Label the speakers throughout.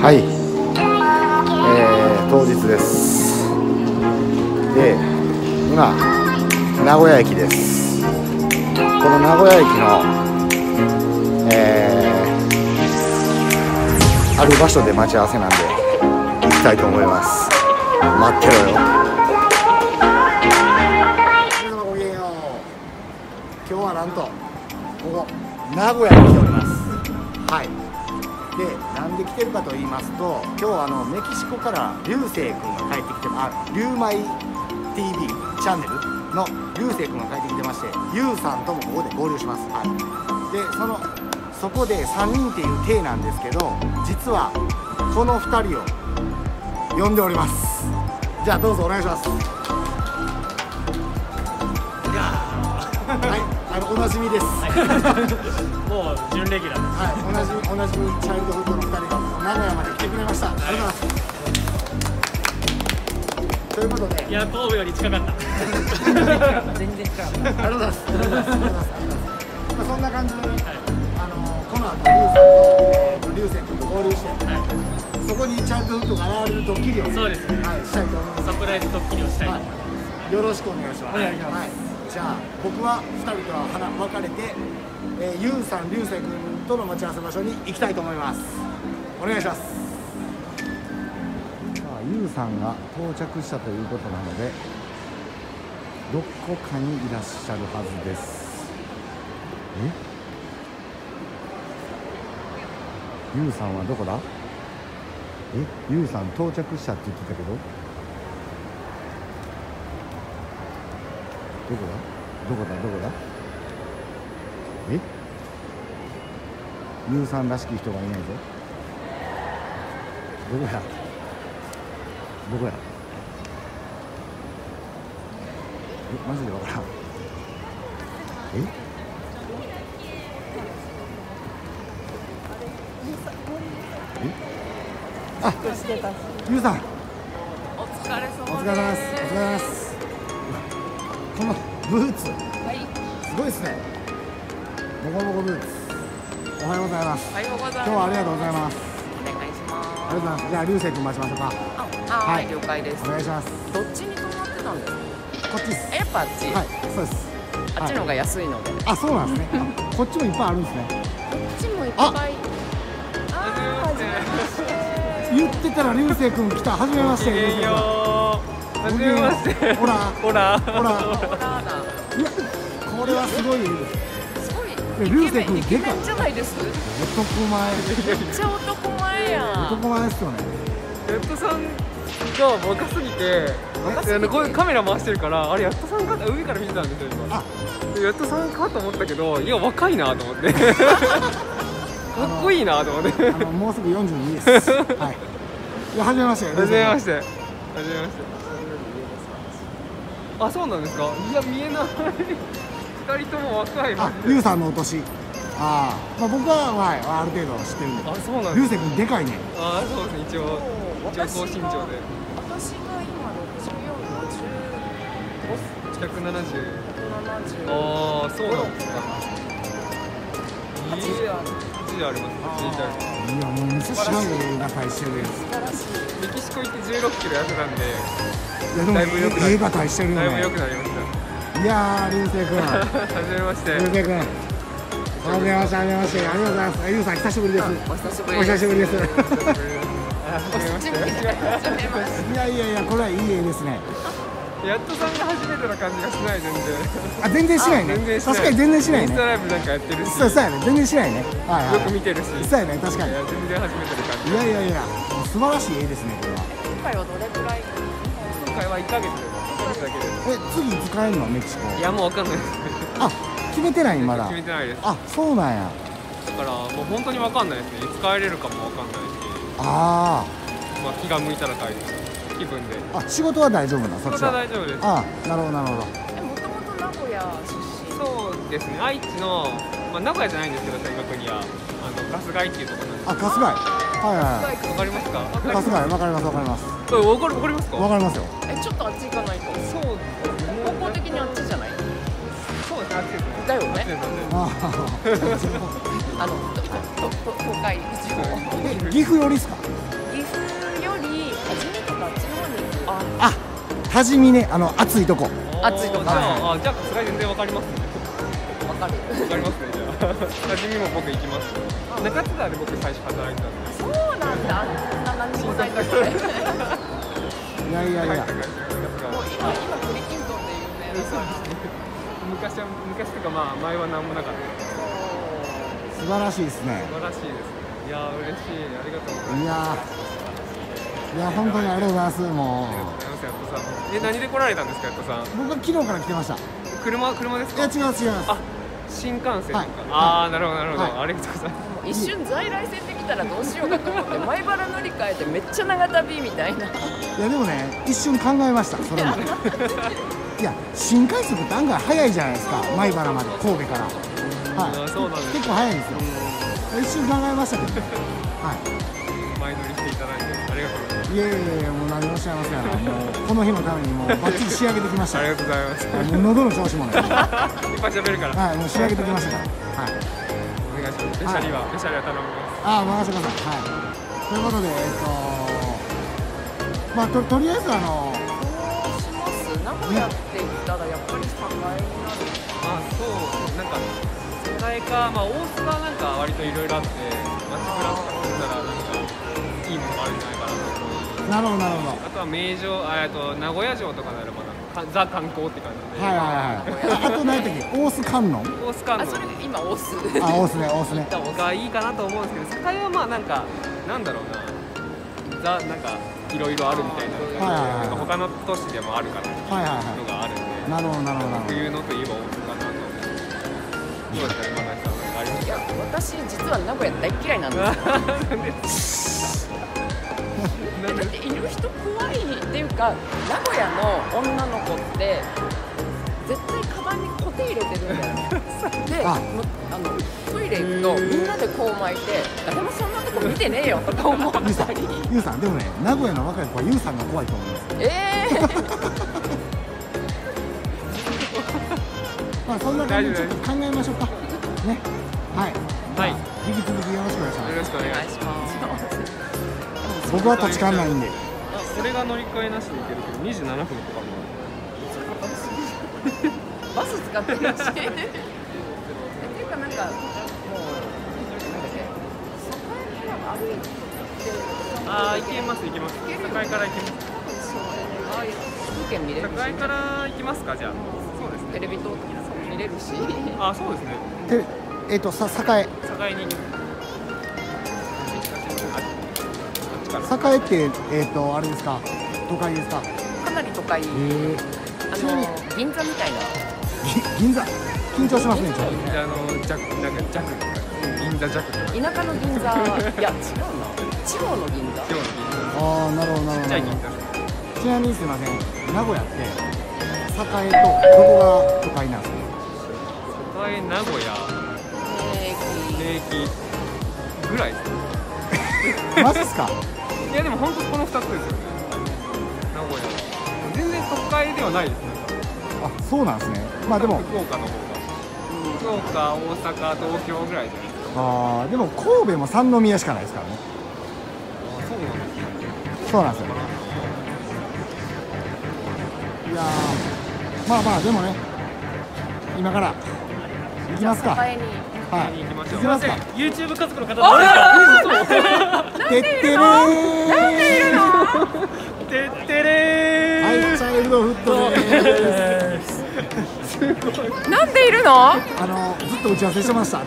Speaker 1: はい、当日です。で、今名古屋駅です。この名古屋駅の、ある場所で待ち合わせなんで行きたいと思います。待ってろよ。ごきげんよう。今日はなんとここ名古屋に来ております。はい。で、なんで来てるかと言いますと、今日メキシコから流星君が帰ってきて、リュウマイ TV チャンネルの流星君が帰ってきてまして、ユウさんともここで合流します。はい。で、そこで3人っていう体なんですけど、実はこの2人を呼んでおります。じゃあどうぞお願いします。はい、おなじみです。
Speaker 2: もう準レギュラーです。
Speaker 1: はい、おなじみチャイルドフードの2人が名古屋まで来てくれました。ありがとうございます。ということで、
Speaker 2: いや、神戸より近かった。全然近かった。
Speaker 1: ありがとうございます。そんな感じで、この後流星君と合流して、そこにチャイルドフードが現れるドッキリを、
Speaker 2: そうですね。
Speaker 1: したいと思います。
Speaker 2: サプライズドッキリをしたいと思います。
Speaker 1: よろしくお願いします。
Speaker 2: お願いします。
Speaker 1: じゃあ僕は2人とは分かれて、ユウさん、流星君との待ち合わせ場所に行きたいと思います。お願いします。さあ、ユウさんが到着したということなので、どこかにいらっしゃるはずです。ユウさんはどこだ？ユウさん到着したって言ってたけど、どこだユウさんらしき人がいないぞ。どこやマジでわからん。あ、ユウさん、
Speaker 2: お疲れ様です。
Speaker 1: お疲れ様です。このブーツ、すごいですね。ボコボコブーツ。おはようございます。今日はありがとうございます。
Speaker 3: お願いします。
Speaker 1: ありがとうございます。じゃあ流星君待ちましょうか。
Speaker 3: はい、了解です。
Speaker 1: お願いします。
Speaker 3: どっちに泊まってたんですか？
Speaker 1: こっちです。
Speaker 3: やっぱあっち。
Speaker 1: はい、そうです。
Speaker 3: あっちの方が安いので。
Speaker 1: あ、そうなんですね。こっちもいっぱいあるんですね。
Speaker 3: こっちもいっぱい。
Speaker 1: 言ってたら流星君来た。はじめまして。流星君。
Speaker 2: はじめまして。
Speaker 1: ほら。
Speaker 3: ほらだ。
Speaker 1: いや、これはすごい。
Speaker 3: すごい。
Speaker 1: 流星君
Speaker 3: イケメンじゃないです。
Speaker 1: 男前。
Speaker 3: めっちゃ男前やん。
Speaker 1: 男前ですよね。
Speaker 2: ヤットさんが若すぎて、こういうカメラ回してるから、あれヤットさんか上から見てたんですよ今。でヤットさんかと思ったけど、いや若いなと思って。かっこいいなと思って。
Speaker 1: もうすぐ42です。はい。いや、はじめまして。
Speaker 2: はじめまして。あ、そうなんですか。いや、見えない。二人とも若い。
Speaker 1: ユウさんのお年。僕はある程度知ってるんで。
Speaker 2: あ、そうなんです。
Speaker 1: 流星君でかいね。
Speaker 2: あ、そうですね。一応高身長で。
Speaker 3: 私が今64、
Speaker 2: 170。
Speaker 3: 170。
Speaker 2: ああ、そうなんですか。
Speaker 3: 80ある。
Speaker 2: 80あります。
Speaker 1: いや、もう味噌汁が大してるです。
Speaker 2: メキシコ行って16キロ痩せたんで、
Speaker 1: だいぶ良くなりました。
Speaker 2: だいぶ良くなりました。
Speaker 1: いやー、流星君。
Speaker 2: はじめまして。
Speaker 1: 流星君。はじめまして。ありがとうございます。ユウさん、久しぶりです。
Speaker 3: お久しぶり
Speaker 1: お久しぶりです。
Speaker 3: お久しぶりです。
Speaker 1: いや、これはいい絵ですね。
Speaker 2: やっとさんが初めてな感じがしない全然。
Speaker 1: 全然しないね。確かに全然しないね。
Speaker 2: インスタライブなんかやってるし。
Speaker 1: そうやね。全然しないね。よ
Speaker 2: く見てるし。
Speaker 1: そうやね。確かに。
Speaker 2: 全然初めてな感じ。
Speaker 1: いや、素晴らしい絵ですね、これは。
Speaker 3: 今回はどれくらい？
Speaker 2: 今回は1ヶ月だけです。
Speaker 1: 次いつ帰るのメキシコ？
Speaker 2: いや、もうわかんないです。
Speaker 1: 決めてないまだ。
Speaker 2: 決めてないです。
Speaker 1: そうなんや。
Speaker 2: だからもう本当にわかんないですね。いつ帰れるかもわかんないし。気が向いたら帰る気分で。
Speaker 1: 仕事は大丈夫な、そっちは。
Speaker 2: 仕事は大丈夫です。
Speaker 1: なるほど。
Speaker 3: もともと名古屋出身。
Speaker 2: そうですね。愛知の名古屋じゃないんですけど、正確には春日井っていうところなんです。
Speaker 1: 春日井。わ
Speaker 2: かりますか？
Speaker 1: 春日井、わかります。
Speaker 2: わかりますか？
Speaker 1: わかりますよ。
Speaker 3: ちょっとあっち行かないと。
Speaker 2: そうですね。
Speaker 3: 方向的にあっちじゃない？
Speaker 2: そうですね。あっちですね。
Speaker 3: だよね。 東海地方。
Speaker 1: 岐阜寄りっすか？ あ、多治見ね、暑いとこ。
Speaker 3: 暑いとこ
Speaker 2: じゃあじゃあさすがに全然わかりますね。
Speaker 3: わかる。
Speaker 2: わかりますねじゃあ。多治見も僕行きます。中津川で僕最初働いてたんで。
Speaker 3: そうなんだ。あんな何もないとこで。
Speaker 1: いやいやいや、
Speaker 3: もう今栗きんとんで有名なさ。
Speaker 2: 昔とかまあ前は何もなかった。
Speaker 1: 素晴らしいですね。
Speaker 2: 素晴らしいです。いや嬉しい、ありがとうございます。
Speaker 1: いや本当にありがとうございます。もう
Speaker 2: 何で来られたんですか、やっとさん。
Speaker 1: 僕は昨日から来てました。
Speaker 2: 車ですか。
Speaker 1: いや違う違います。
Speaker 2: あ、新幹線とか、
Speaker 1: はい
Speaker 2: ああなるほどなるほど、
Speaker 1: はい
Speaker 2: ありがとうございます。
Speaker 3: 一瞬在来線で来たらどうしようかと思って前原乗り換えてめっちゃ長旅みたいな。
Speaker 1: いやでもね、一瞬考えました。それもいや新快速って案外早いじゃないですか、米原まで神戸から。はい、
Speaker 2: そうなんです。
Speaker 1: 結構早いんですよ。一瞬考えましたけどね。はい。
Speaker 2: 前乗りしていただいてありがとうございます。
Speaker 1: いやいやいや、もう何もおっしゃいますから、もうこの日のためにもうバッチリ仕上げてきました。
Speaker 2: ありがとうございます。
Speaker 1: もう喉の調子もね。
Speaker 2: いっぱい喋るから。
Speaker 1: はい、もう仕上げてきましたから。はい。
Speaker 2: お願いします。ベシャリは頼みます。
Speaker 1: ああ、任せてください。はい。ということで、まあ、とりあえず
Speaker 3: どうします名古屋って言ったらやっぱり栄になる。
Speaker 2: まあそうなんか栄かまあ大須はなんか割といろいろあって街ブラとかするならなんかいいものがあるんじゃないかなと思う。
Speaker 1: なるほどなるほど。
Speaker 2: あとは名城名古屋城とかならまだザ観光って感じで。
Speaker 1: はいはいはい。あと何やったっけ、大須観音。
Speaker 2: 大須観音。
Speaker 3: あ、それ今大須。
Speaker 1: あ、大須ね、大須ね。
Speaker 2: がいいかなと思うんですけど、栄はまあなんかなんだろうな、なんかいろいろあるみたいな、なんか他の都市でもあるかなっていうのがあるんで。
Speaker 1: なるほどなるほど。
Speaker 2: 冬のといえば大須かなと思って。どうですか今成さん、ありますか。
Speaker 3: いや、私実は名古屋大嫌いなんですよ。だっている人怖いっていうか、名古屋の女の子って絶対カバンにコテ入れてるんだよね。で、トイレ行くとみんなでこう巻いて、誰もそんなとこ見てねえよとか思ったり。
Speaker 1: ゆうさん、でもね、名古屋の若い子はゆうさんが怖いと思います。まあそんな感じでちょっと考えましょうか。ね。はい。はい。引き続きよろしくお願いします。
Speaker 2: よろしくお願いします。
Speaker 1: 僕は土地勘ないんで。
Speaker 2: それが乗り換えなしで行けるけど27分とかも
Speaker 3: バス使ってるらしい。っていうかなんかもうなんだっけ、栄から歩いて。
Speaker 2: ああ行けます行けます。栄から行けます。
Speaker 3: ああいう風景見れるし。
Speaker 2: 栄から行きますかじゃあ。そうですね。
Speaker 3: テレビ塔とか見れるし。
Speaker 2: あそうですね。
Speaker 1: 栄。
Speaker 2: 栄に行きます。
Speaker 1: 栄ってあれですか、都会ですか。
Speaker 3: かなり都会。銀座みたいな。
Speaker 1: 銀座緊張しますね。ちょっと
Speaker 2: 銀座の銀座弱。
Speaker 3: 田舎の銀座、いや違うな。地方の銀座。
Speaker 1: ああ、なるほどなるほど。ちなみにすみません、名古屋って栄とどこが都会なんですか。
Speaker 2: 栄、名古屋、名駅ぐらいです。
Speaker 1: マジっすか。
Speaker 2: いやでも本当この2つですよね。名古屋全然都会ではないですね。
Speaker 1: あ、そうなんですね。まあでも
Speaker 2: 福岡の方が福岡、大阪、東京ぐらいじゃないですか。
Speaker 1: ああ、でも神戸も三宮しかないですからね。そうなんですよ。いやー、まあまあでもね、今から行きますか。はい。
Speaker 2: 行きましょう。
Speaker 1: 行きますか。
Speaker 2: YouTube 家族の方です
Speaker 1: か。てってれー。
Speaker 3: なんでいるの？
Speaker 2: てってれー。
Speaker 1: はい、チャイルドフットでーす。
Speaker 3: なんでいるの？
Speaker 1: ずっと打ち合わせしてました。はい。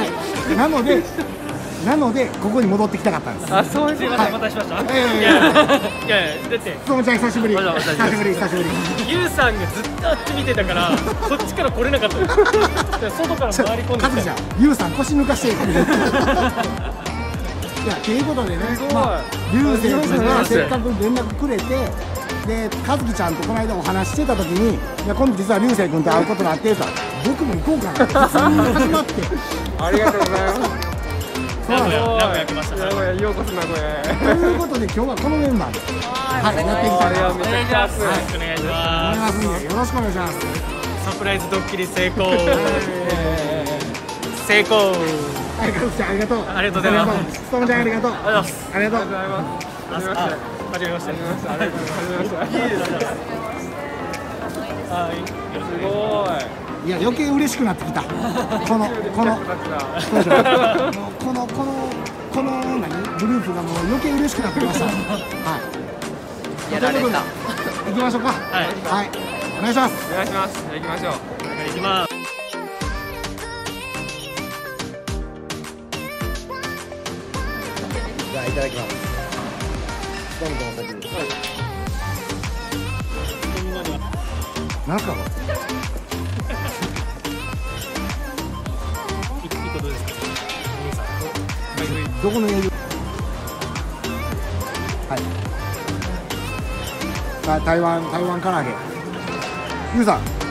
Speaker 1: なのでここに戻ってきたかったんです。
Speaker 2: あ、そうです。すみません、お待たせしました。いやだって
Speaker 1: ともちゃん久しぶり。久しぶり。
Speaker 2: ゆうさんがずっとあっち見てたからこっちから来れなかった。外から回り込んで。
Speaker 1: カズちゃん、ゆうさん腰抜かして。いや、ということでね、まあ流星君がせっかく連絡くれて、で和樹ちゃんとこの間お話してた時に、いや今度実は流星君と会うことがあってさ、僕も行こうかなって始まって。
Speaker 2: ありがとうございます。
Speaker 4: 名古屋来ました。
Speaker 2: 名古屋、ようこそ名古屋へ。
Speaker 1: ということで今日はこのメンバーで、はい、やっていきたいと思います。
Speaker 4: お願いします。
Speaker 1: んでよろしくお願いします。
Speaker 4: サプライズドッキリ成功。成功。
Speaker 1: はい、和樹ちゃんありがとう。
Speaker 4: ありがとうございます。
Speaker 1: ともちゃんありがとう。
Speaker 4: ありがとうございます。
Speaker 1: ありがとうございます。
Speaker 2: ありがとうございます。
Speaker 4: はじめまして。
Speaker 2: ありがとうございました。
Speaker 4: はい。
Speaker 2: すごい。
Speaker 1: いや余計嬉しくなってきた。この何グループがもう余計嬉しくなってきました。はい。
Speaker 3: やられた。
Speaker 1: 行きましょうか。
Speaker 4: はい
Speaker 1: はい。お願いします。
Speaker 2: お願いします。じゃあ行きましょう。
Speaker 4: 行きます。
Speaker 1: じゃあいただきます。どんどんお先に。なんすかこれ。
Speaker 4: 一個どうですか。
Speaker 1: どこの営業。はい。台湾唐揚げ。ゆうさん。